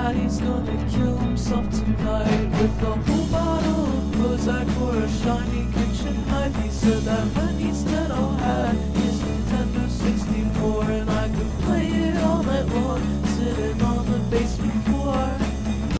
that he's gonna kill himself tonight with a whole bottle of Prozac or a shiny kitchen knife. He said that when he's